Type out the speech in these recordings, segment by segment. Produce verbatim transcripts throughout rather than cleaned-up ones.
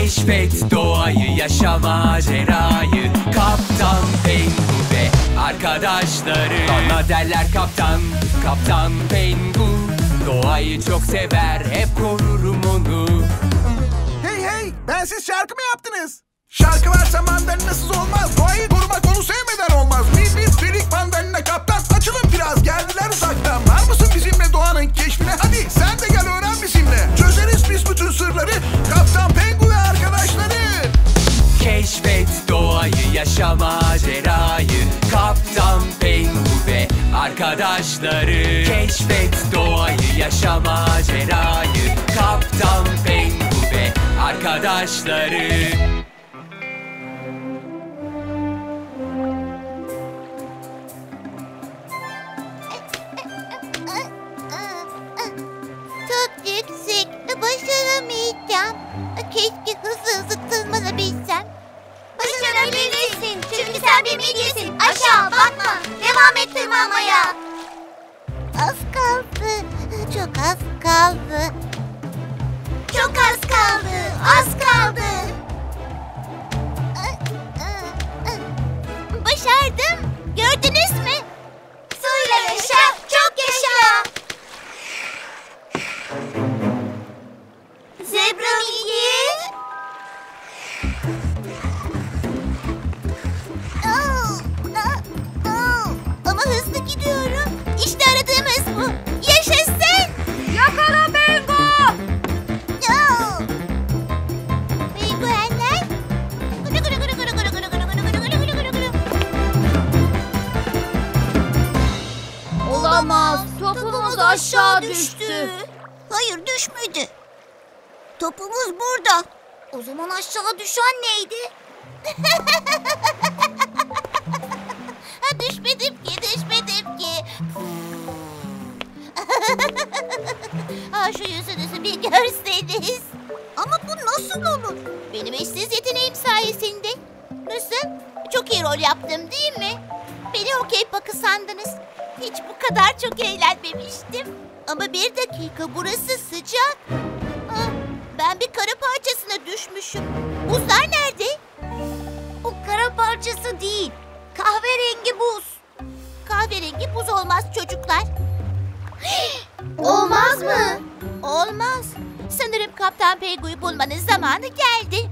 Keşfet doğayı, yaşa macerayı. Kaptan Pengu ve arkadaşları. Bana derler kaptan, Kaptan Pengu. Doğayı çok sever, hep korurum onu. Hey hey, ben siz şarkı mı yaptınız? Şarkı varsa mandalinasız olmaz. Doğayı korumak onu sevmeden olmaz. Biz biz Filik mandalina kaptan, açılın biraz, geldiler uzaktan. Var mısın bizimle doğanın keşfine? Hadi sen de gel öğren bizimle. Çözeriz biz bütün sırları. Kaptan Pengu ve arkadaşları. Keşfet doğayı, yaşa macerayı. Kaptan Pengu ve arkadaşları. Keşfet doğayı, yaşa macerayı. Kaptan Pengu ve arkadaşları. Çok yüksek, başaramayacağım. Keşke hızlı hızlı tırmanabilsem. Başarabilirsin çünkü sen bir midyesin. Aşağı bakma, devam et tırmanmaya. Az kaldı, çok az kaldı. Çok az kaldı, az kaldı. Başardım, gördünüz mü? Suyla yaşa, çok yaşa. Zebra midye. Oh, oh, oh. Ama hızlı gidiyorum. İşte aradığımız bu. Yaşasın. Yakala Pengu. Oh. Penguenler. Gulu gulu gulu gulu gulu gulu gulu gulu gulu gulu gulu gulu. Olamaz. Topumuz aşağı düştü. Hayır, düşmedi. Topumuz burada. O zaman aşağı düşen neydi? Ha, düşmedim ki, düşmedim ki. Ha, şu yüzünüzü bir görseniz. Ama bu nasıl olur? Benim eşsiz yeteneğim sayesinde. Nasıl? Çok iyi rol yaptım değil mi? Beni okey pakı sandınız. Hiç bu kadar çok eğlenmemiştim. Ama bir dakika, burası sıcak. Ah, ben bir kara parçasına düşmüşüm. Buzlar nerede? O kara parçası değil. Kahverengi buz. Kahverengi buz olmaz çocuklar. Olmaz mı? Olmaz. Sanırım Kaptan Pengu'yu bulmanın zamanı geldi.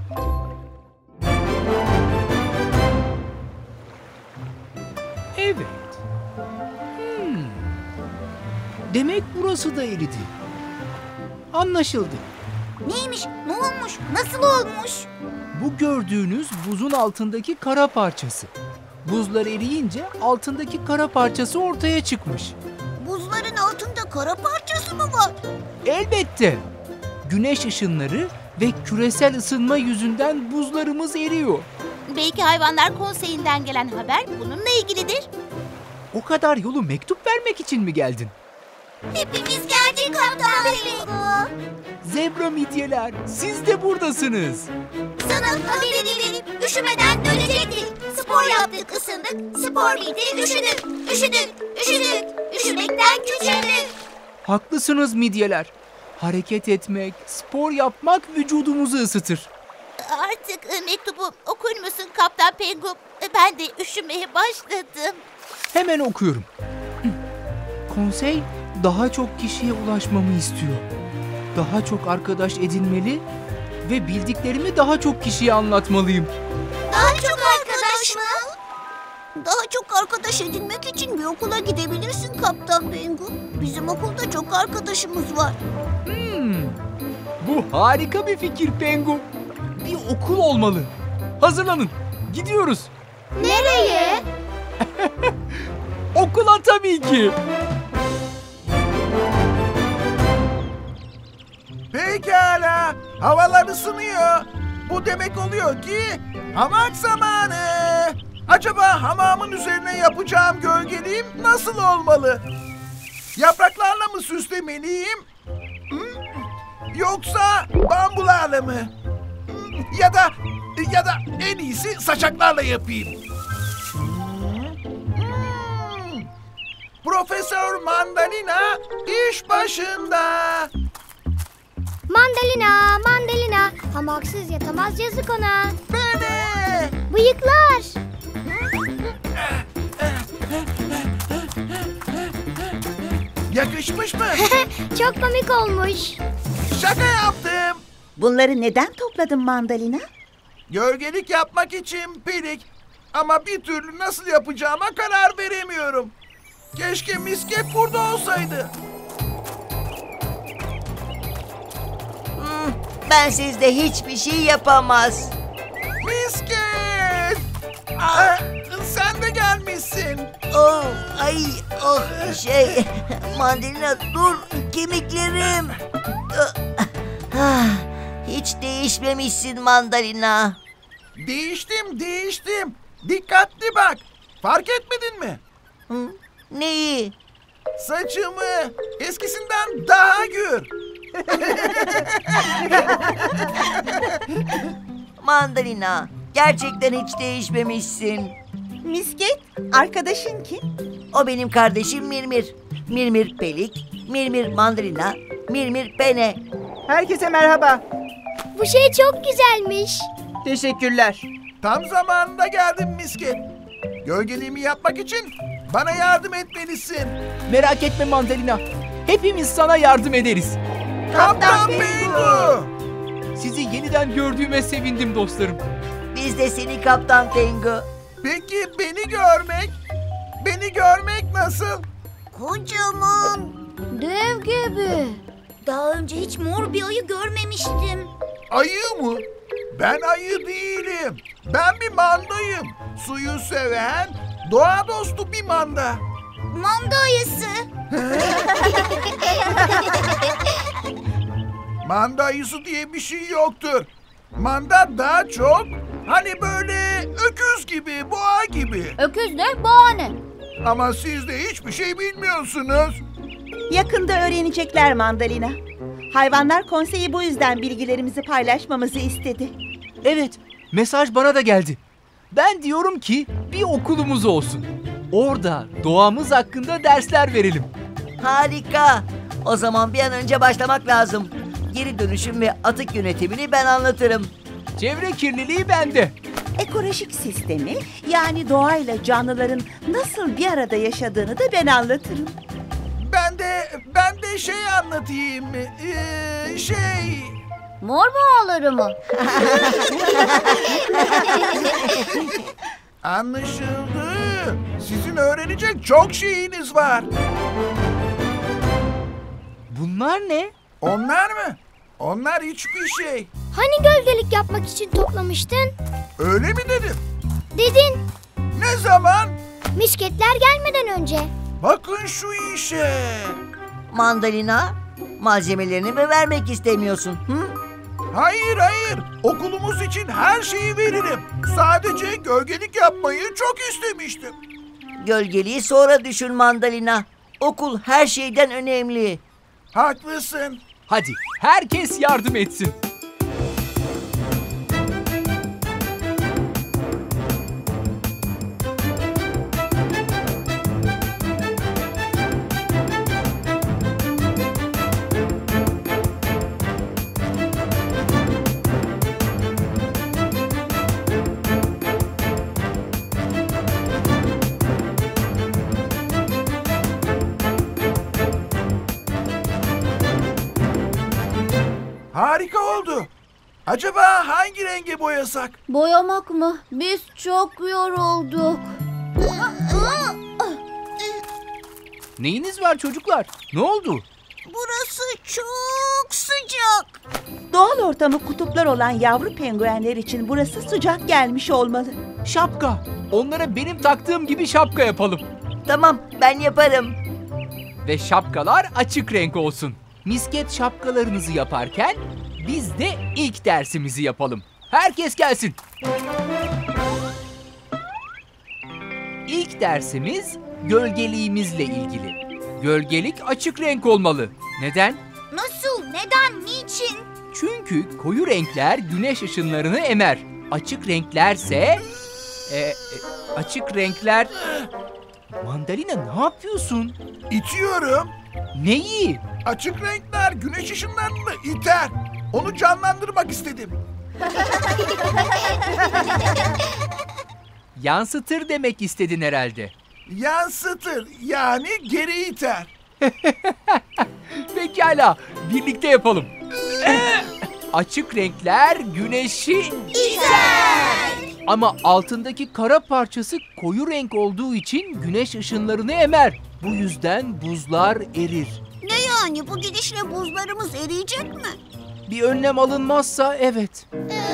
Evet. Hmm. Demek burası da eridi. Anlaşıldı. Neymiş? Ne olmuş? Nasıl olmuş? Bu gördüğünüz buzun altındaki kara parçası. Buzlar eriyince altındaki kara parçası ortaya çıkmış. Buzların altında kara parçası mı var? Elbette. Güneş ışınları ve küresel ısınma yüzünden buzlarımız eriyor. Belki Hayvanlar Konseyi'nden gelen haber bununla ilgilidir. O kadar yolu mektup vermek için mi geldin? Hepimiz geldik Kaptan Pengu. Zebra midyeler, siz de buradasınız. Sana haberi verip üşümeden dönecektik. Spor yaptık, ısındık. Spor bitti, üşüdük. Üşüdük, üşüdük. Üşümekten küçüldük. Haklısınız midyeler. Hareket etmek, spor yapmak vücudumuzu ısıtır. Artık e, mektubu okur musun Kaptan Pengu? E, Ben de üşümeye başladım. Hemen okuyorum. Konsey daha çok kişiye ulaşmamı istiyor. Daha çok arkadaş edinmeli ve bildiklerimi daha çok kişiye anlatmalıyım. Daha çok arkadaş mı? Daha çok arkadaş edinmek için bir okula gidebilirsin Kaptan Pengu. Bizim okulda çok arkadaşımız var. Hmm, bu harika bir fikir Pengu. Bir okul olmalı. Hazırlanın, gidiyoruz. Nereye? Okula tabii ki. Pekala, havalar ısınıyor. Bu demek oluyor ki hamak zamanı. Acaba hamamın üzerine yapacağım gölgeliğim nasıl olmalı? Yapraklarla mı süslemeliyim? Hmm, Yoksa bambularla mı? Hmm, Ya da ya da en iyisi saçaklarla yapayım. Hmm, Profesör Mandalina iş başında. Mandalina, mandalina, Hamaksız yatamaz yazık ona. Beni! Bıyıklar. Yakışmış mı? Çok komik olmuş. Şaka yaptım. Bunları neden topladın mandalina? Gölgelik yapmak için Pelik. Ama bir türlü nasıl yapacağıma karar veremiyorum. Keşke misket burada olsaydı. Hmm, bensiz de hiçbir şey yapamaz. Misket! Aa, sen de gelmişsin. Oh, ay, oh, şey, mandalina dur, kemiklerim. Ah, hiç değişmemişsin mandalina. Değiştim, değiştim. Dikkatli bak. Fark etmedin mi? Hı, neyi? Saçımı eskisinden daha gür. Mandalina, gerçekten hiç değişmemişsin. Misket, arkadaşın kim? O benim kardeşim Mirmir. Mirmir Pelik, Mirmir Mandalina, Mirmir Pene. Herkese merhaba. Bu şey çok güzelmiş. Teşekkürler. Tam zamanında geldim Misket. Gölgeliğimi yapmak için bana yardım etmelisin. Merak etme Mandalina. Hepimiz sana yardım ederiz. Kaptan Pengu! Sizi yeniden gördüğüme sevindim dostlarım. Biz de seni Kaptan Tengu. Peki beni görmek? Beni görmek nasıl? Kocaman. Dev gibi. Daha önce hiç mor bir ayı görmemiştim. Ayı mı? Ben ayı değilim. Ben bir mandayım. Suyu seven, doğa dostu bir manda. Manda ayısı. Manda ayısı diye bir şey yoktur. Manda daha çok hani böyle öküz gibi, boğa gibi. Öküz ne? Boğa ne? Ama siz de hiçbir şey bilmiyorsunuz. Yakında öğrenecekler mandalina. Hayvanlar konseyi bu yüzden bilgilerimizi paylaşmamızı istedi. Evet, mesaj bana da geldi. Ben diyorum ki bir okulumuz olsun. Orada doğamız hakkında dersler verelim. Harika. O zaman bir an önce başlamak lazım. Geri dönüşüm ve atık yönetimini ben anlatırım. Çevre kirliliği bende. Ekolojik sistemi, yani doğayla canlıların nasıl bir arada yaşadığını da ben anlatırım. Ben de ben de şey anlatayım. Ee, şey. Mor boğaları mı? Anlaşıldı. Sizin öğrenecek çok şeyiniz var. Bunlar ne? Onlar mı? Onlar hiçbir şey. Hani gölgelik yapmak için toplamıştın? Öyle mi dedim? Dedin. Ne zaman? Misketler gelmeden önce. Bakın şu işe. Mandalina, malzemelerini mi vermek istemiyorsun? Hı? Hayır hayır. Okulumuz için her şeyi veririm. Sadece gölgelik yapmayı çok istemiştim. Gölgeliği sonra düşün Mandalina. Okul her şeyden önemli. Haklısın. Hadi herkes yardım etsin. Harika oldu. Acaba hangi renge boyasak? Boyamak mı? Biz çok yorulduk. Neyiniz var çocuklar? Ne oldu? Burası çok sıcak. Doğal ortamı kutuplar olan yavru penguenler için burası sıcak gelmiş olmalı. Şapka. Onlara benim taktığım gibi şapka yapalım. Tamam, ben yaparım. Ve şapkalar açık renk olsun. Misket şapkalarınızı yaparken biz de ilk dersimizi yapalım. Herkes gelsin. İlk dersimiz gölgeliğimizle ilgili. Gölgelik açık renk olmalı. Neden? Nasıl? Neden? Niçin? Çünkü koyu renkler güneş ışınlarını emer. Açık renklerse... E, e, açık renkler... Mandalina ne yapıyorsun? İtiyorum. Neyi? Açık renkler güneş ışınlarını iter. Onu canlandırmak istedim. Yansıtır demek istedin herhalde. Yansıtır, yani geri iter. Pekala, birlikte yapalım. Açık renkler güneşi İzer. ama altındaki kara parçası koyu renk olduğu için güneş ışınlarını emer. Bu yüzden buzlar erir. Ne yani, bu gidişle buzlarımız eriyecek mi? Bir önlem alınmazsa evet.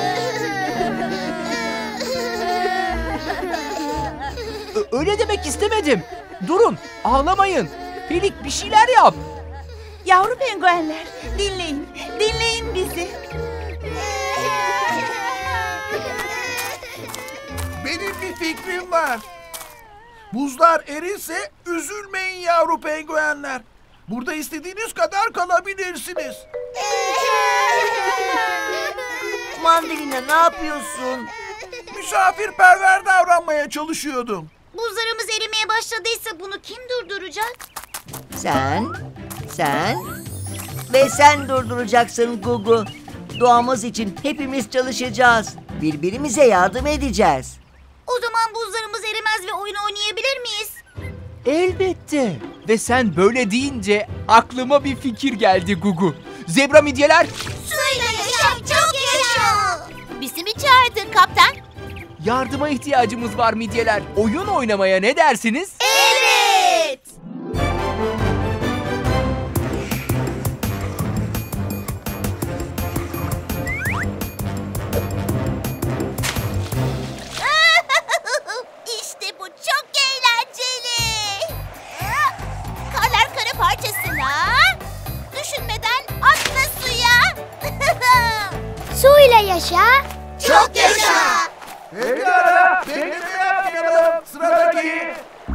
Ö- Öyle demek istemedim. Durun, ağlamayın. Pelik bir şeyler yap. Yavru penguenler, dinleyin, dinleyin bizi. Benim bir fikrim var. Buzlar erirse üzülmeyin yavru penguenler. Burada istediğiniz kadar kalabilirsiniz. Mandalina ne yapıyorsun? Misafirperver davranmaya çalışıyordum. Buzlarımız erimeye başladıysa bunu kim durduracak? Sen, sen ve sen durduracaksın Gugu. Doğamız için hepimiz çalışacağız. Birbirimize yardım edeceğiz. O zaman buzlarımız erimez ve oyun oynayabilir miyiz? Elbette. Ve sen böyle deyince aklıma bir fikir geldi Gugu. Zebra midyeler, Suyla yaşa, çok yaşa. Bizi mi çağırdın kaptan? yardıma ihtiyacımız var midyeler. Oyun oynamaya ne dersiniz? Evet. İşte bu çok eğlenceli. Karlar kara parçasına, düşünmeden atla suya. Suyla yaşa. Çok yaşa. Pekala, bekleme yapmayalım. Sıradaki.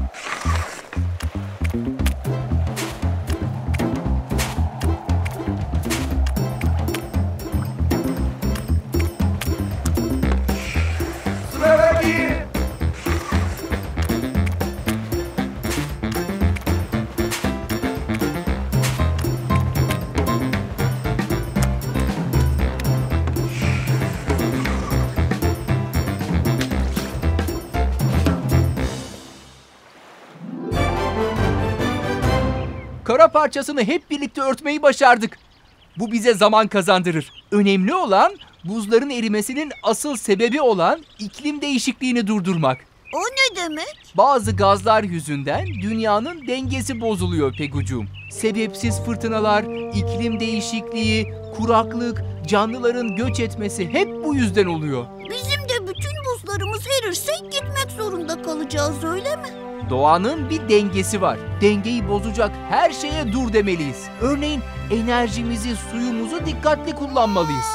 Sıradaki. Kara parçasını hep birlikte örtmeyi başardık. Bu bize zaman kazandırır. Önemli olan buzların erimesinin asıl sebebi olan iklim değişikliğini durdurmak. O ne demek? Bazı gazlar yüzünden dünyanın dengesi bozuluyor Pegucuğum. Sebepsiz fırtınalar, iklim değişikliği, kuraklık, canlıların göç etmesi hep bu yüzden oluyor. Bizim de bütün buzlarımız erirse gitmek zorunda kalacağız, öyle mi? Doğanın bir dengesi var. Dengeyi bozacak her şeye dur demeliyiz. Örneğin enerjimizi, suyumuzu dikkatli kullanmalıyız.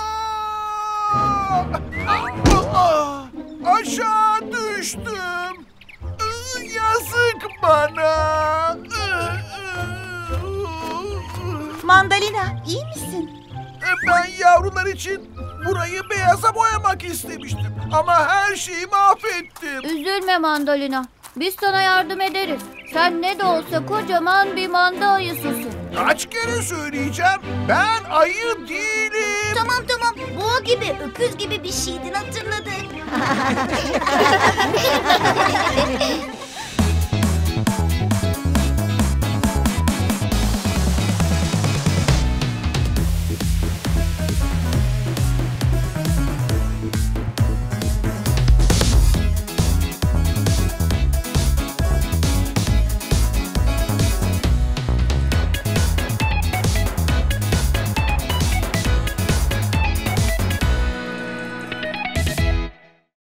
Ah, aşağı düştüm. Iı, Yazık bana. Mandalina, iyi misin? Ben yavrular için burayı beyaza boyamak istemiştim. Ama her şeyi mahvettim. Üzülme Mandalina. Biz sana yardım ederiz. Sen ne de olsa kocaman bir manda ayısısın. Kaç kere söyleyeceğim? Ben ayı değilim. Tamam tamam, boğa gibi, öküz gibi bir şeydin, hatırladık.